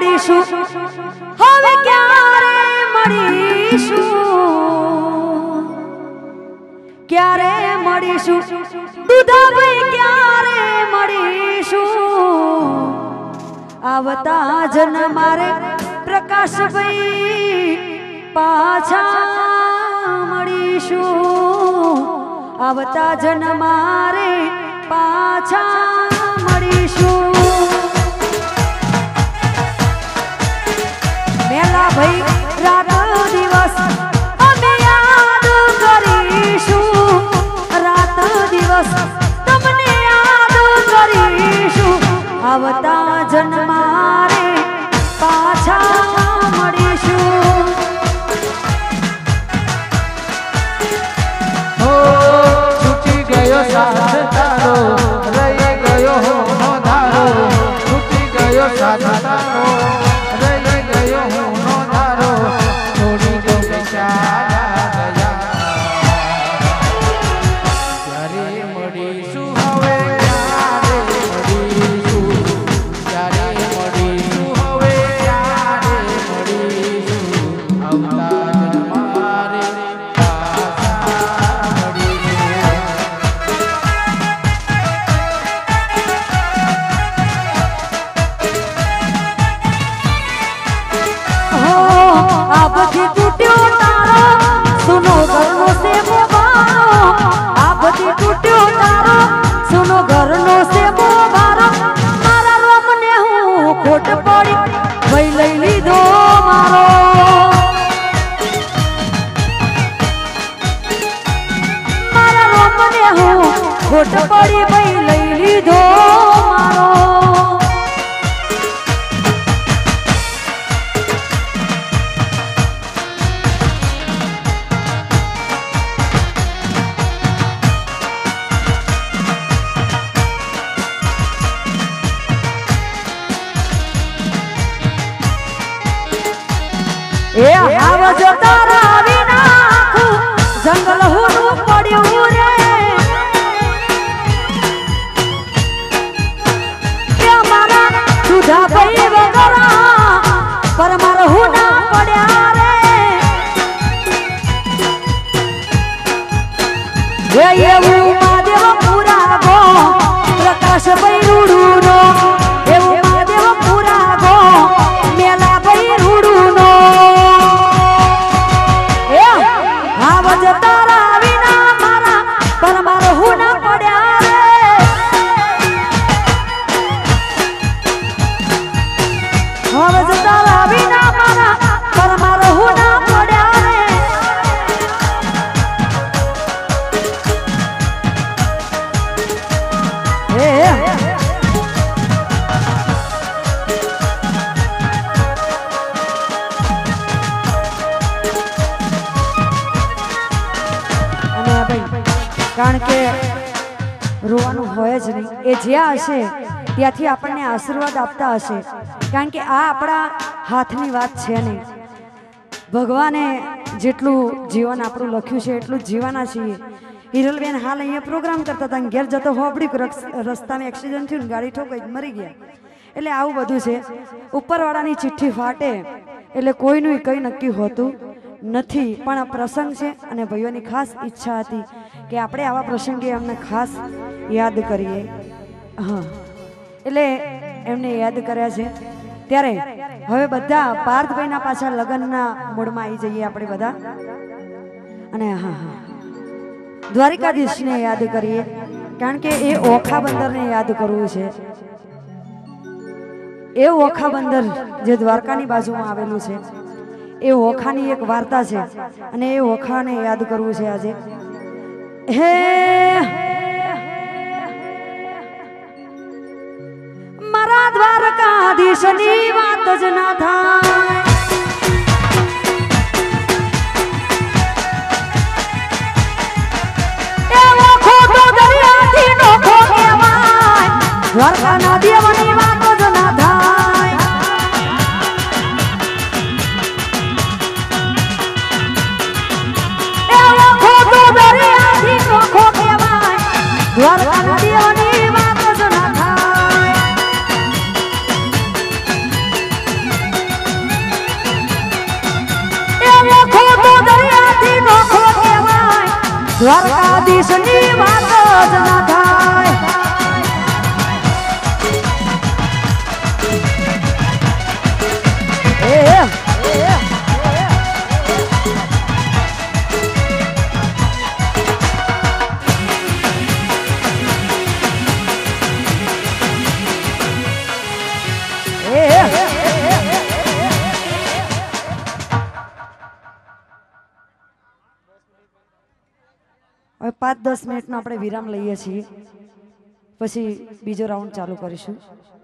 મળીશું હવે ક્યારે મળીશું ક્યારે મળીશું દુધાભાઈ ક્યારે મળીશું આવતા જન્મારે પ્રકાશભાઈ પાછા મળીશું આવતા જન્મારે પાછા મળીશું મેલા ભાઈ રાત દિવસ અમે યાદ કરીશું રાત દિવસ તમને યાદ કરીશું આવતા જન્મારે પાછા મળીશું હો છૂટી ગયો સાથ તારો રહી ગયો હોનો ધારો છૂટી ગયો સાથ તારો રહી ગયો હોનો ધારો છોડી દો બેચારા ગયા ત્યારે મળીશું હવે ક્યારે મળીશું ત્યારે મળીશું હવે ક્યારે મળીશું આવતા જન્મારે પાછા મળીશું हो आपकी टूट्यो तारो सुनो घरनो से मोबारो आपकी टूट्यो तारो सुनो घरनो से मोबारो मारा रोमने हूँ खोट पड़ी वही लई लीधो मारो मारा रोमने हूँ खोट पड़ी वही लई लीधो मारो ए आवज तारा विना जंगल हुनु पड्યું रे के मारा सुधा भाई वगरा पर मार हुना पड्या रे ए એવું મહાદેવ પૂરા ગો પ્રકાશ ભાઈ રૂડુનો એવું મહાદેવ પૂરા ગો મેલા ભાઈ રૂડુનો आवज तारा विना मारा पर मार हुना पड्या रे आवज तारा विना मारा पर मार हुना पड्या रे કારણ કે રોવાનું હોય જ નહીં એ જ્યાં હશે ત્યાંથી આપણને આશીર્વાદ આપતા હશે કારણ કે આ આપણા હાથની વાત છે નહીં ભગવાને જેટલું જીવન આપણું લખ્યું છે એટલું જ જીવવાના છીએ હિરલબેન હાલ અહીંયા પ્રોગ્રામ કરતા હતા ઘેર જતો હોબડી રસ્તામાં એક્સિડન્ટ થયું ગાડી ઠોકાઈ મરી ગયા એટલે આવું બધું છે ઉપરવાળાની ચિઠ્ઠી ફાટે એટલે કોઈનું કંઈ નક્કી હોતું નથી પણ આ પ્રસંગ છે અને ભાઈઓની ખાસ ઈચ્છા હતી કે આપણે આવા પ્રસંગે એમને ખાસ યાદ કરીએ હા એટલે એમને યાદ કર્યા છે ત્યારે હવે બધા પાર્થભાઈના પાછા લગ્નના મૂડમાં આવી જઈએ આપણે બધા અને હા હા દ્વારિકાધીશને યાદ કરીએ કારણ કે એ ઓખા બંદરને યાદ કરવું છે એ ઓખા બંદર જે દ્વારકાની બાજુમાં આવેલું છે એ ઓખાની એક વાર્તા છે અને એ ઓખાને યાદ કરવું છે આજે હે મારા દ્વારકાધીશની વાત જ ના થાય એ ઓખો તો દરિયાથી નોખો કહેવાય દ્વારકાના દેવની વાત જ ના થાય દ્વારકાના દેવની વાત જ ના થાય દ્વારકાધીશની વાત જ ના થાય. હવે 5-10 મિનિટનો આપણે વિરામ લઈએ છીએ, પછી બીજો રાઉન્ડ ચાલુ કરીશું.